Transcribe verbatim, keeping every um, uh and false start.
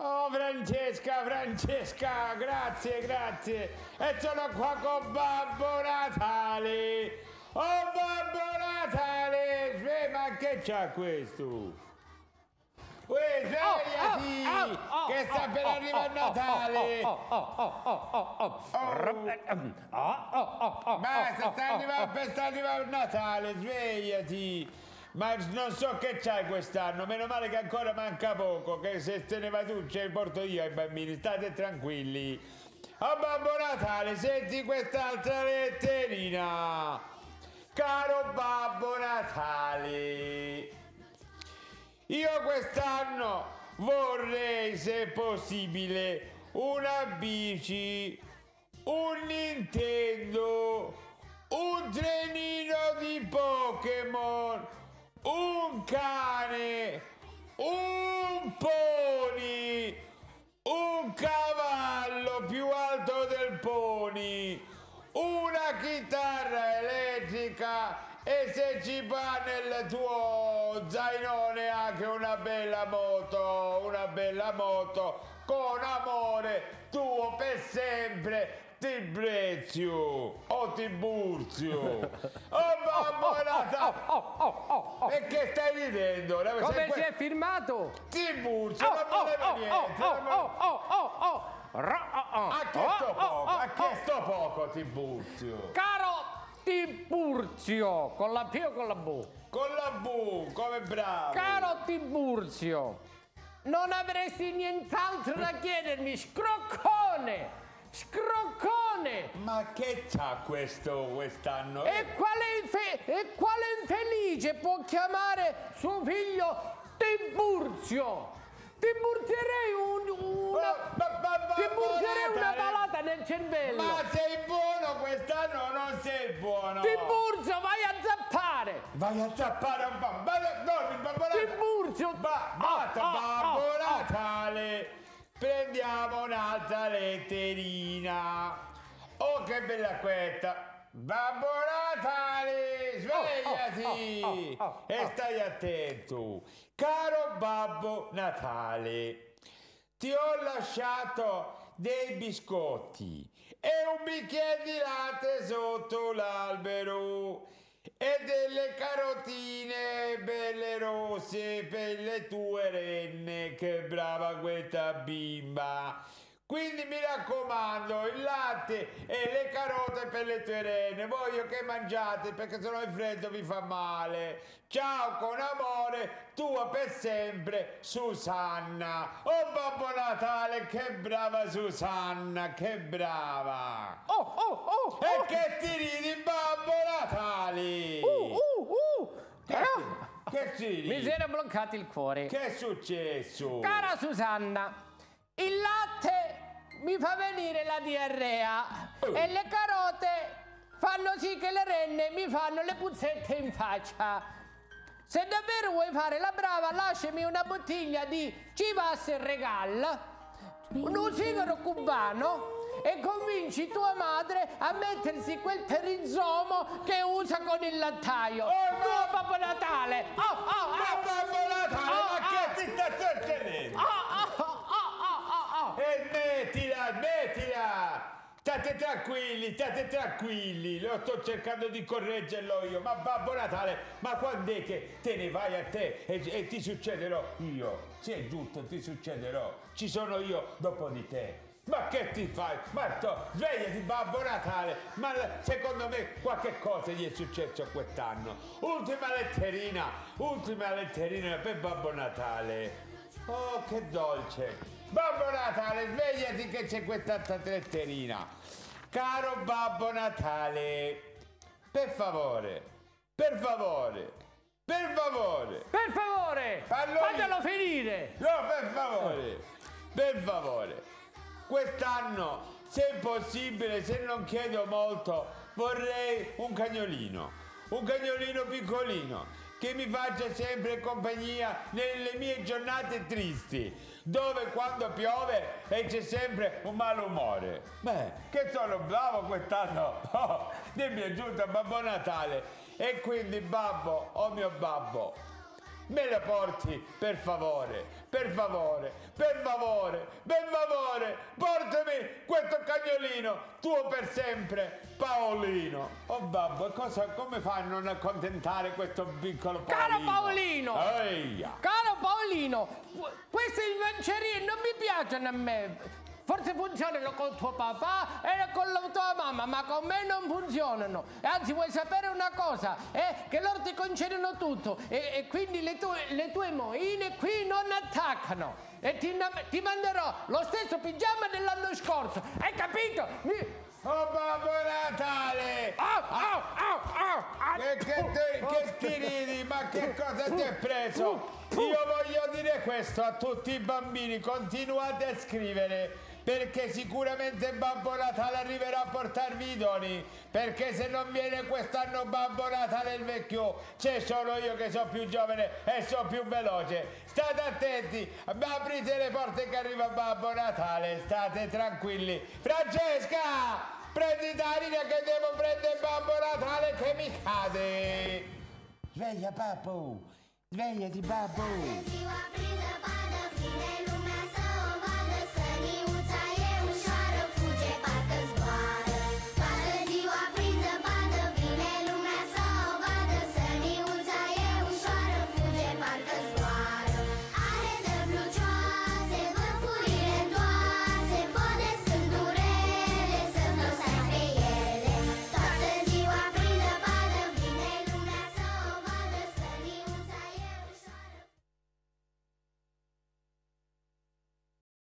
Oh Francesca, Francesca, grazie, grazie. E sono qua con Babbo Natale. Oh Babbo Natale, Sve- ma che c'ha questo? Uè, svegliati, Oh, oh, oh, che sta oh, per oh, arrivare oh, Natale. oh, oh, oh, oh, oh, oh. Oh, oh, oh, oh, Basta, oh, sta oh, arrivando, oh. sta arrivando Natale, svegliati. Ma non so che c'hai quest'anno, meno male che ancora manca poco, che se te ne vai tu ce li porto io ai bambini, state tranquilli. Oh Babbo Natale, senti quest'altra letterina. Caro Babbo Natale, io quest'anno vorrei, se possibile, una bici, un Nintendo, un trenino di Pokémon, un cane, un pony, un cavallo più alto del pony, una chitarra elettrica e se ci va nel tuo zainone anche una bella moto, una bella moto con amore tuo per sempre. Tibrezio o Tiburzio. Oh Babbo Natale. Oh, oh, oh, oh. E che stai ridendo? Come si è firmato? Tiburzio, Oh, non oh, voleva oh, niente. oh, non voleva- oh, oh, oh, oh. Ra- oh, oh. Ha chiesto Oh, poco, oh, ha oh, chiesto poco Tiburzio. Caro Tiburzio, con la P o con la B? Con la Bu, come bravo. Caro Tiburzio, non avresti nient'altro da chiedermi, scroccone, scroccone. Ma che c'ha questo quest'anno? E quale, infe- e quale infelice può chiamare suo figlio Tiburzio? Ti burzerei un, una, Oh, ma- ma- ma- ti burzerei una Natale. balata nel cervello. Ma sei buono quest'anno o non sei buono? Tiburzio, vai a zappare. Vai a zappare un po'. Ma no, il Babbo Natale. Tiburzio. Ba- Oh, basta, oh, Babbo oh, oh. Natale. Prendiamo un'altra letterina. Oh, che bella questa. Babbo Natale, svegliati Oh, oh, oh, oh, e oh. stai attento. Caro Babbo Natale, ti ho lasciato dei biscotti e un bicchiere di latte sotto l'albero e delle carotine belle rosse per le tue renne. Che brava questa bimba. Quindi mi raccomando, il latte e le carote per le tue renne, voglio che mangiate perché sennò il freddo vi fa male. Ciao, con amore, tua per sempre, Susanna. Oh Babbo Natale, che brava Susanna, che brava. Oh, oh, oh, E oh. che ti ridi, Babbo Natale? Uh, uh, uh. Che, Eh, che ci ridi? Mi si era bloccato il cuore. Che è successo? Cara Susanna, il latte mi fa venire la diarrea Oh. e le carote fanno sì che le renne mi fanno le puzzette in faccia. Se davvero vuoi fare la brava, lasciami una bottiglia di Chivas Regal, un sigaro cubano e convinci tua madre a mettersi quel perizomo che usa con il lattaio. Oh, no. Tuo Babbo Natale! Oh, oh, Ma oh. Babbo Natale, Oh, ma oh. che ti sta succedendo? Oh, oh, oh, oh, oh, oh. E mettila, mettila! State tranquilli, state tranquilli, lo sto cercando di correggerlo io, ma Babbo Natale, ma quando è che te ne vai a te e, e ti succederò io? Sì, è giusto, ti succederò, ci sono io dopo di te. Ma che ti fai? Ma to, svegliati Babbo Natale, ma l- secondo me qualche cosa gli è successo quest'anno. Ultima letterina, ultima letterina per Babbo Natale. Oh, che dolce. Babbo Natale, svegliati che c'è quest'altra letterina. Caro Babbo Natale, per favore, per favore, per favore. Per favore, Allora- fatelo finire. No, per favore, per favore. Quest'anno, se è possibile, se non chiedo molto, vorrei un cagnolino. Un cagnolino piccolino che mi faccia sempre compagnia nelle mie giornate tristi, dove quando piove e c'è sempre un malumore. Beh, che sono bravo quest'anno. Oh, mi è giunto Babbo Natale. E quindi babbo, oh mio babbo, Me lo porti, per favore, per favore, per favore, per favore, portami questo cagnolino, tuo per sempre, Paolino. Oh babbo, cosa, come fai a non accontentare questo piccolo Paolino? Caro Paolino, Eia. caro Paolino, queste invencerie non mi piacciono a me. Forse funzionano con tuo papà e con la tua mamma, ma con me non funzionano. E anzi, vuoi sapere una cosa? È che loro ti concedono tutto e, e quindi le tue, le tue moine qui non attaccano. E ti, ti manderò lo stesso pigiama dell'anno scorso. Hai capito? Mi... Oh Babbo Natale! Oh, oh, oh, oh, oh. Che, che, te, che ti ridi? Ma che cosa ti è preso? Io voglio dire questo a tutti i bambini, continuate a scrivere, perché sicuramente Babbo Natale arriverà a portarvi i doni, perché se non viene quest'anno Babbo Natale il vecchio, c'è solo io che sono più giovane e sono più veloce. State attenti, aprite le porte che arriva Babbo Natale, state tranquilli. Francesca, prendi Darina che devo prendere Babbo Natale che mi cade. Sveglia babbo, svegliati babbo.